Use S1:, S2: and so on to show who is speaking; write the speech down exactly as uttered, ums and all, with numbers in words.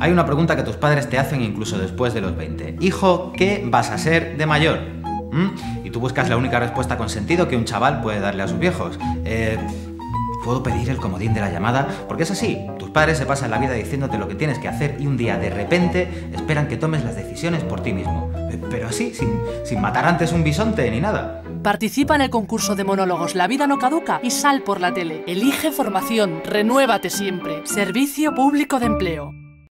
S1: Hay una pregunta que tus padres te hacen incluso después de los veinte. Hijo, ¿qué vas a ser de mayor? ¿Mm? Y tú buscas la única respuesta con sentido que un chaval puede darle a sus viejos. Eh... ¿Puedo pedir el comodín de la llamada? Porque es así, tus padres se pasan la vida diciéndote lo que tienes que hacer y un día, de repente, esperan que tomes las decisiones por ti mismo. Pero así, sin, sin matar antes un bisonte ni nada.
S2: Participa en el concurso de monólogos La vida no caduca y sal por la tele. Elige formación, renuévate siempre. Servicio Público de Empleo.